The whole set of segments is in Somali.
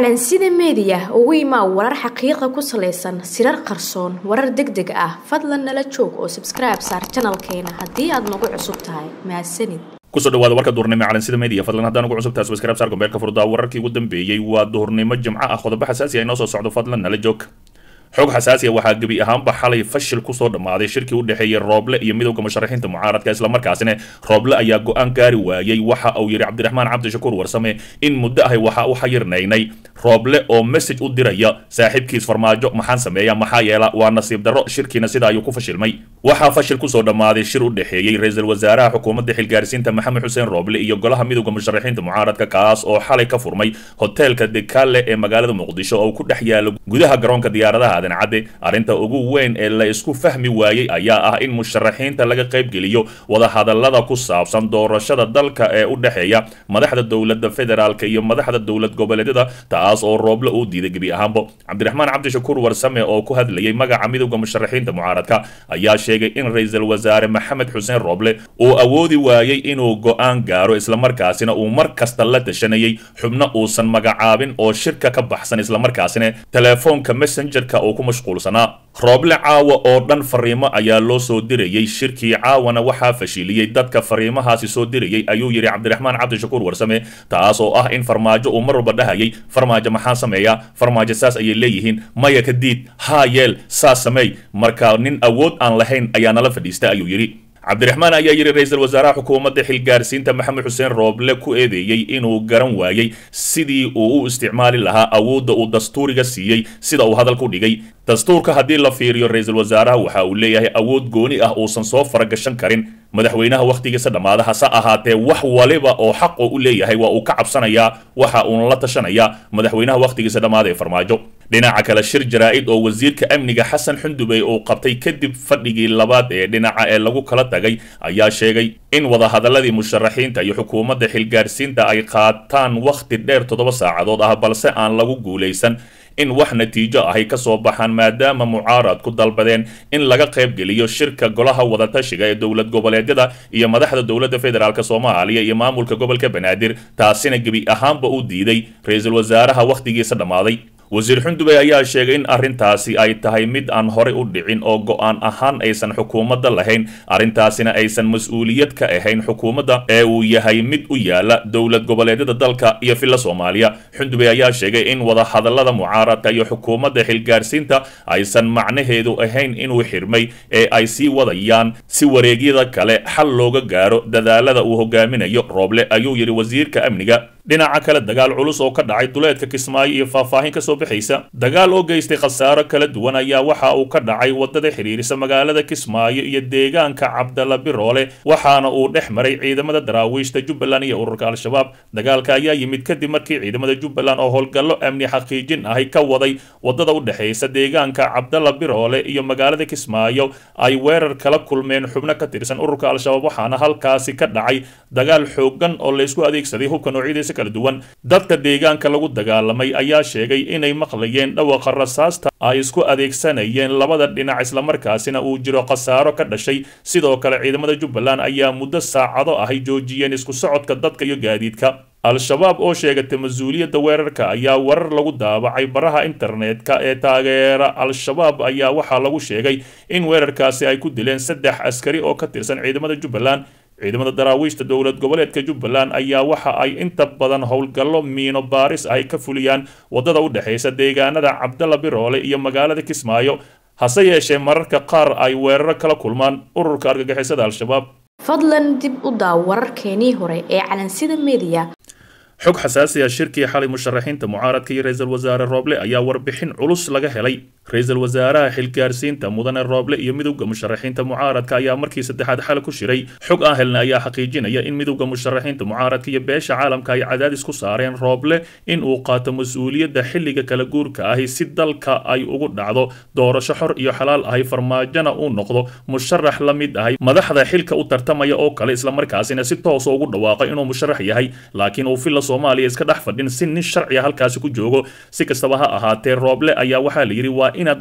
calansida media ugu imaa warar xaqiiqo ku saleysan sirar qarsoon warar degdeg ah fadlan nala joog oo subscribe saar channelkeena hadii aad nagu cusub tahay mahadsanid kusoo dhawaada warka duurnimo calansida media fadlan haddaan ugu cusub tahay subscribe saar gombeelka furdaa wararkii ugu dambeeyay waa duurnimo jimco ah qodobo xasaasi ah inoo soo socdo fadlan nala joog xog xasaasi ah waxaa gabi ahaanba xalay fashil ku soo dhamaaday shirkii u dhaxeeyay Rooble iyo midowga musharaxiinta mucaaradka isla markaasina Rooble ayaa go'aan gaari waayay waxa uu yiri Cabdiraxmaan Cabdishakuur Warsame in muddo ah waxa uu xayirnaynay Rooble oo message u diraya saaxiibkiis Farmaajo maxaan sameeyaa maxaa yeela waa nasiib darro shirkiina sida ayuu ku fashilmay waxa fashil ku soo dhamaaday shir u dhaxeeyay ra'iisul wasaaraha xukuumadda xilgaarsiinta Maxamed Xuseen Rooble iyo golaha midowga musharaxiinta mucaaradka kaas oo xalay ka furmay hotelka Dekale ee magaalada Muqdisho oo ku dhex yaala gudaha garoonka diyaaradaha arinta ugu weyn ee la isku fahmi waayay ayaa ah in musharaxiinta laga qayb geliyo wada hadallada ku saabsan doorashada dalka ee u dhaxeeya madaxda dawladda federaalka iyo madaxda dawlad goboleedyada taas oo Rooble uu diiday gabi ahaanba Cabdiraxmaan Cabdishakuur Warsame oo ku hadlayay magaca midowga musharaxiinta mucaaradka ayaa sheegay in ra'iisul wasaare Maxamed Xuseen Rooble uu awoodi waayay inuu go'aan gaaro isla markaasina uu mar kasta la tashanayay xubno uusan magacaabin oo shirka ka baxsan isla markaasina telefoonka messengerka oo ku mashquulsanaa Rooble caawa oo dhan fariimo ayaa loo soo dirayay shirkii caawana waxaa fashiliyay dadka fariimahaasi soo dirayay ayuu yiri Cabdiraxmaan Cabdishakuur Warsame taas oo ah in Farmaajo uu mar walba dhahayay Farmaajo maxaan sameeyaa Farmaajo saas ayay leeyihiin maya ka diid ha yeel saas sameey marka nin awood aan lahayn ayaa nala fadhiista ayuu yiri Cabdiraxmaan ayaa yiri ra'iisul wasaaraha xukuumadda xilgaarsiinta Maxamed Xuseen Rooble ku eedeeyay inuu garan waayay sidii uu u isticmaali lahaa awoodda uu dastuuriga siiyay sida uu hadalku dhigay dastuurka haddii la fiiriyo ra'iisul wasaaraha waxa uu leeyahay awood gooni ah uusan soo faragashan karin madaxweynaha waqtigiisa dhamaada hase ahaatee wax waliba oo xaq u leeyahay waa uu ka cabsanayaa waxa uu la tashanayaa madaxweynaha waqtigiisa dhamaada ee Farmaajo dhinaca kale shir jaraa'id oo wasiirka amniga Xasan Xundubey oo qabtay kadib fadhigii labaad ee dhinaca ee lagu kala tagay ayaa sheegay in wada hadaladii musharaxiinta iyo xukuumadda xilgaarsiinta ay qaataan waqti dheer 7 saacadood ah balse aan lagu guuleysan in wax natiijo ah ay ka soo baxaan maadaama mucaaradku dalbadeen in laga qayb geliyo shirka golaha wada tashiga ee dawlad goboleedyada iyo madaxda dawladda federaalka Soomaaliya iyo maamulka gobolka Banaadir taasina gabi ahaanba u diiday ra'iisul wasaaraha waqtigiisa dhamaaday wasiir Xundubey ayaa sheegay in arintaasi ay tahay mid aan hore u dhicin oo go'aan ahaan aysan xukuumadda lahayn arintaasina aysan mas'uuliyad ka ahayn xukuumadda ee uu yahay mid u yaala dawlad goboleedyada dalka iyo filla Soomaaliya Xundubey ayaa sheegay in wada hadallada mucaaradka iyo xukuumadda xilgaarsiinta aysan macnaheedu ahayn inuu xirmay ee ay sii wadayaan si wareegyada kale xal looga gaaro dadaalada uu hogaaminayo Rooble ayuu yiri wasiirka amniga dhinaca kale dagaal culus oo ka dhacay duleedka Kismaayo iyo faahfaahin ka soo bixaysa dagaal oo geystay khasaaro kala duwan ayaa waxa uu ka dhacay wadada xiriirisa magaalada Kismaayo iyo deegaanka Cabdalla Biroole waxaana uu dhex maray ciidamada daraawiishta Jubbaland iyo ururka Al-Shabaab dagaalka ayaa yimid kadib markii ciidamada Jubbaland oo howlgallo amni xaqiijin ah ka waday wadada u dhaxaysa deegaanka Cabdalla Biroole iyo magaalada Kismaayo ay weerar kala kulmeen xubno ka tirsan ururka Al-Shabaab waxaana halkaasi ka dhacay dagaal xooggan oo la isku adeegsaday hubka noocyadiisa kala duwan dadka deegaanka lagu dagaalamay ayaa sheegay inay maqlayeen dhawaqa rasaasta ay isku adeegsanayeen labada dhinac isla markaasina uu jiro khasaaro ka dhashay sidoo kale ciidamada Jubbaland ayaa muddo saacado ah joojiyeen isku socodka dadka iyo gaadiidka Al-Shabaab oo sheegatay mas'uuliyadda weerarka ayaa warar lagu daabacay baraha internetka ee taageera Al-Shabaab ayaa waxa lagu sheegay in weerarkaasi ay ku dileen 3 askari oo ka tirsan ciidamada Jubbaland ciidamada daraawiishta dawlad goboleedka Jubbaland ayaa waxa ay inta badan howlgallo miino baaris ay ka fuliyaan wadada u dhaxaysa deegaanada Cabdalla Biroole iyo magaalada Kismaayo hase yeeshee mararka qaar ay weeraro kala kulmaan ururka argagixisada Al-Shabaab fadlan dib u daaw wararkeenii hore ee calansida media xog xasaasi ah shirkii xalay musharaxiinta mucaaradka iyo ra'iisul wasaare Rooble ayaa warbixin culus laga helay ra'iisul wasaaraha xilgaarsiinta mudane Rooble iyo midowga musharaxiinta mucaaradka ayaa markii saddexaad xal ku shiray xog aan helna ayaa xaqiijinaya in midowga musharaxiinta mucaaradka iyo beesha caalamka ay cadaadis ku saareen Rooble in uu qaato mas'uuliyadda xilliga kala guurka ah si dalka ay ugu dhacdo doorasho xor iyo xalaal ah Farmaajona uu noqdo musharax la mid ah madaxda xilka u tartamaya oo kale isla markaasina si toos ugu dhawaaqay inuu musharax yahay laakiin uu filla Soomaaliya iska dhax fadhin si nin sharci halkaas ku joogo si kastaba ha ahaatee Rooble ayaa waxa la yiri waa inaad wada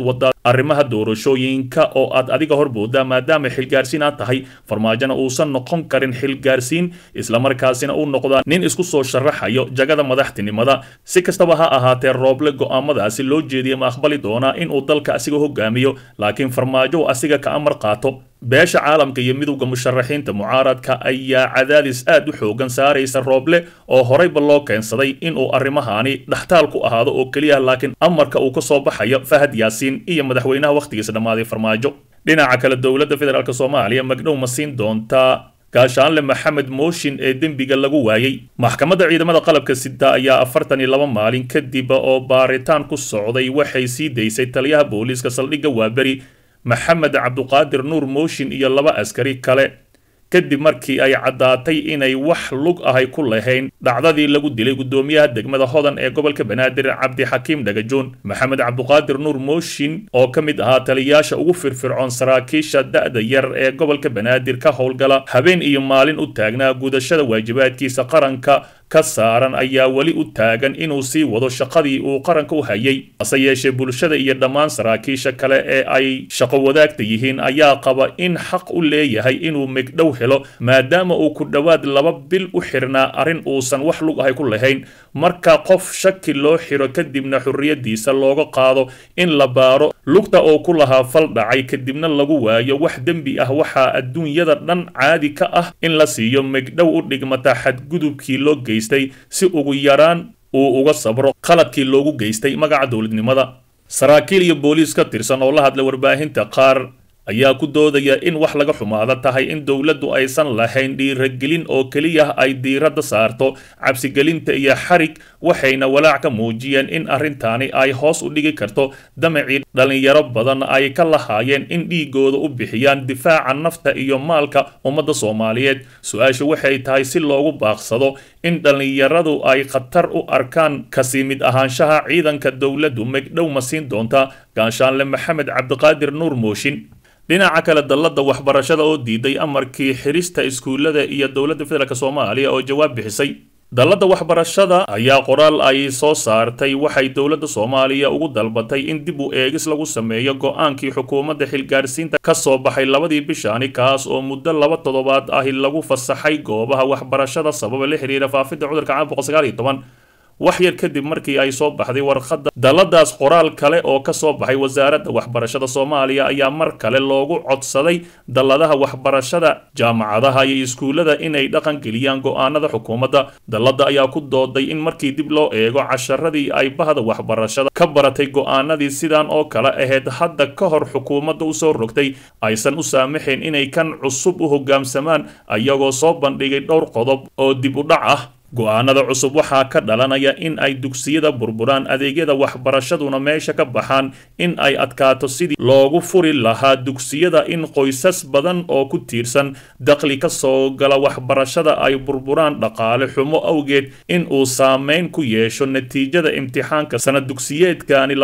arrimaha doorashooyinka oo aad adiga horbooda maadaama xilgaarsiin aad tahay farmaajona uusan noqon karin xilgaarsiin islamarkaasina uu noqdaa nin isku soo sharaxayo jagada madaxtinimada si kastaba ha ahaatee Rooble go'aamadaasi loo jeediyay ma aqbali doonaa in uu dalka asiga hogaamiyo laakiin farmaajo asiga ka amar qaato beesha caalamka iyo midowga musharaxiinta mucaaradka ayaa cadaadis aad u xoogan saaraysa Rooble oo horeyba loo keensaday in uu arrimahaani dhaxtaal ku ahaado oo kaliya laakiin amarka uu ka soo baxayo Fahad Yaasiin iyo madaxweynaha waqtigiisa dhamaaday farmaajo dhinaca kale dowladda federaalka Soomaaliya magdhow ma siin doontaa gaashaanle Maxamed Mooshin ee dembiga lagu waayay maxkamadda ciidamada qalabka sida ayaa 42 maalin kadib oo baaritaan ku socday waxay sii deysay taliyaha booliiska saldhigga Waaberi Maxamed Cabduqaadir Nuur Mooshin iyo 2 askari kale kadib markii ay cadaatay inay wax lug ahay ku lahayn dhacdadii lagu dilay gudoomiyaha degmada Hodan ee gobolka Banaadir Cabdi Xakiim Dhagajoon Maxamed Cabduqaadir Nuur Mooshin oo kamid ahaa taliyaasha ugu firfircoon saraakiisha da'da yar ee gobolka Banaadir ka howlgala habeen iyo maalin u taagnaa gudashada waajibaadkiisa qaranka ka saaran ayaa wali u taagan inuu sii wado shaqadii uu qaranka u hayay ase yeeshee bulshada iyo dhammaan saraakiisha kale ee ay shaqo wadaagta yihiin ayaa qaba in xaq u leeyahay inuu megdhow helo maadaama uu ku dhawaad 2 bil u xirnaa arin uusan wax lug ahay ku lahayn marka qof shaki loo xiro kadibna xurriyadiisa looga qaado in la baaro lugta oo ku lahaa fal dhacay kadibna lagu waayo wax dembi ah waxa adduunyada dhan caadi ka ah in la siiyo megdhow u dhigmata xadgudubkii loo geystay si ugu yaraan uu uga sabro qaladkii loogu geystay magaca dowladnimada saraakiil iyo booliis ka tirsan oo la hadlay warbaahinta qaar ayaa ku doodaya in wax laga xumaada tahay in dowladdu aysan lahayn dhiirigelin oo kaliya ay diiradda saarto cabsigelinta iyo xarig waxayna walaac ka muujiyeen in arrintaani ay hoos u dhigi karto damacii dhalinyaro badan ay ka lahaayeen in dhiigooda u bixiyaan difaaca nafta iyo maalka ummadda Soomaaliyeed su'aashu waxay tahay si loogu baaqsado in dhalinyaradu ay khatar u arkaan kasimid ahaanshaha ciidanka dowladdu megdhow ma siin doonta gaashaanle Maxamed Cabduqaadir Nuur Mooshin dhinaca kale dalladda waxbarashada oo diiday amarkii xirista iskuulada iyo dowladda federaalka Soomaaliya oo jawaab bixisay dalladda waxbarashada ayaa qoraal ay soo saartay waxay dowladda Soomaaliya ugu dalbatay in dib u eegis lagu sameeyo go'aankii xukuumadda xilgaarsiinta ka soo baxay 2 bishaani kaas oo muddo 2 toddobaad ah lagu fasaxay goobaha waxbarashada sabab la xiriira faafidda cudurka caabuqa 19 wax yar kadib markii ay soo baxday warqadda dalladaas qoraal kale oo ka soo baxay wasaaradda waxbarashada Soomaaliya ayaa mar kale loogu codsaday dalladaha waxbarashada jaamacadaha iyo iskuulada inay dhaqan geliyaan go'aanada xukuumadda dalladda ayaa ku dooday in markii dib loo eego casharadii ay bahda waxbarashada ka baratay go'aanadii sidan oo kale ahayd hadda ka hor xukuumadda u soo rogtay aysan u saamaxeen inay kan cusub u hoggaamsamaan ayagoo soo bandhigay dhowr qodob oo dib u dhac ah go'aanada cusub waxaa ka dhalanaya in ay dugsiyada burburaan adeegyada waxbarashaduna meesha ka baxaan in ay adkaato sidii loogu furi lahaa dugsiyada in qoysas badan oo ku tiirsan dakhli ka soo gala waxbarashada ay burburaan dhaqaale xumo awgeed in uu saameyn ku yeesho natiijada imtixaanka sanad dugsiyeedkani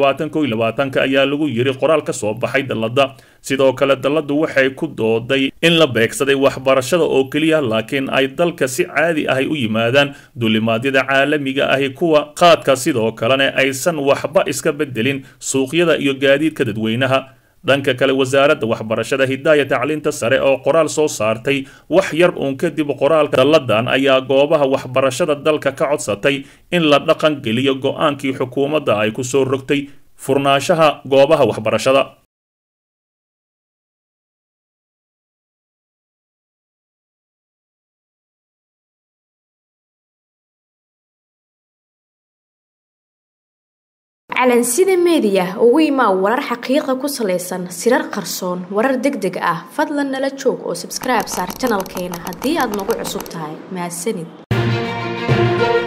2020 ayaa lagu yiri qoraal ka soo baxay dalladda sidoo kale dalladdu waxay ku dooday in la beegsaday waxbarashada oo kaliya laakiin ay dalka si caadi ah u yimaadaan dulimaadyada caalamiga ah kuwa qaadka sidoo kalena aysan waxba iska bedelin suuqyada iyo gaadiidka dadweynaha dhanka kale wasaaradda waxbarashada hidaayada tacliinta sare oo qoraal soo saartay wax yar uun kadib qoraalka dalladan ayaa goobaha waxbarashada dalka ka codsatay in la dhaqan geliyo go'aankii xukuumadda ay ku soo rogtay furnaanshaha goobaha waxbarashada calansida media ugu imaa warar xaqiiqa ku saleysan sirar qarsoon warar degdeg ah fadlan nala joog oo subscribe saar channelkeena haddii aad nagu cusub tahay mahadsanid